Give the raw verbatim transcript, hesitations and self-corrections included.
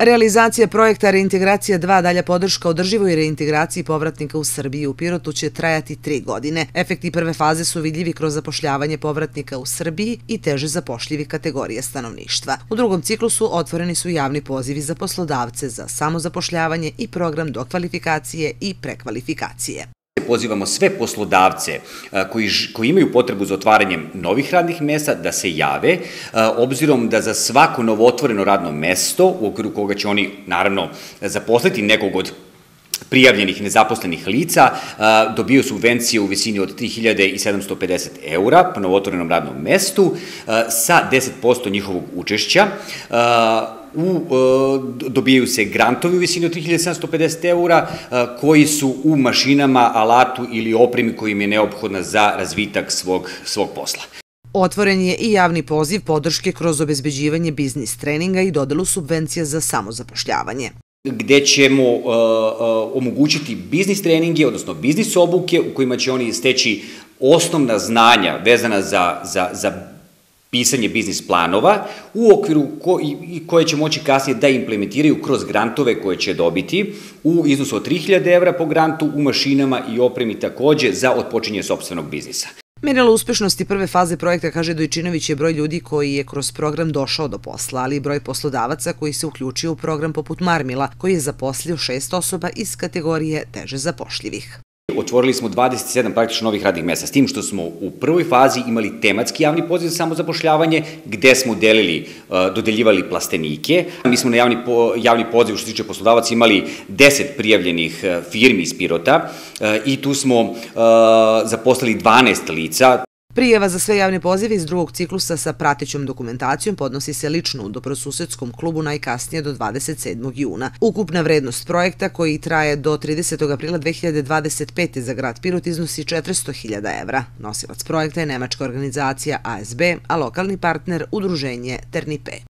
Realizacija projekta Reintegracija dva, dalja podrška održivoj reintegraciji povratnika u Srbiji u Pirotu će trajati tri godine. Efekti prve faze su vidljivi kroz zapošljavanje povratnika u Srbiji i teže zapošljivi kategorije stanovništva. U drugom ciklusu otvoreni su javni pozivi za poslodavce za samozapošljavanje i program dokvalifikacije i prekvalifikacije. Pozivamo sve poslodavce koji, koji imaju potrebu za otvaranjem novih radnih mesta da se jave, obzirom da za svako novootvoreno radno mesto, u okviru koga će oni, naravno, zaposliti nekog od prijavljenih nezaposlenih lica, dobiju subvencije u visini od tri hiljade sedamsto pedeset eura po novotvorenom radnom mestu sa deset posto njihovog učešća. U, dobijaju se grantovi u visini od tri hiljade sedamsto pedeset eura koji su u mašinama, alatu ili opremi koji im je neophodna za razvitak svog, svog posla. Otvoren je i javni poziv podrške kroz obezbeđivanje biznis treninga i dodelu subvencija za samozapošljavanje, gde ćemo uh, uh, omogućiti biznis treninge, odnosno biznis obuke u kojima će oni steći osnovna znanja vezana za, za, za pisanje biznis planova u okviru ko, i, koje će moći kasnije da implementiraju kroz grantove koje će dobiti u iznosu od tri hiljade evra po grantu u mašinama i opremi takođe za otpočinje sopstvenog biznisa. Merilo uspešnosti prve faze projekta, kaže Dojčinović, je broj ljudi koji je kroz program došao do posla, ali i broj poslodavaca koji se uključio u program poput Marmila, koji je zaposlio šest osoba iz kategorije teže zapošljivih. Otvorili smo dvadeset sedam praktično novih radnih mesta, s tim što smo u prvoj fazi imali tematski javni poziv za samozapošljavanje, gde smo delili, dodeljivali plastenike. Mi smo na javni, javni poziv, što se tiče poslodavaca, imali deset prijavljenih firmi iz Pirota i tu smo zaposlili dvanaest lica. Prijava za sve javne pozive iz drugog ciklusa sa pratećom dokumentacijom podnosi se lično u Dobrosusedskom klubu najkasnije do dvadeset sedmog juna. Ukupna vrednost projekta, koji traje do tridesetog aprila dve hiljade dvadeset pete. za grad Pirot, iznosi četiristo hiljada evra. Nosilac projekta je nemačka organizacija A S B, a lokalni partner udruženje Ternipe.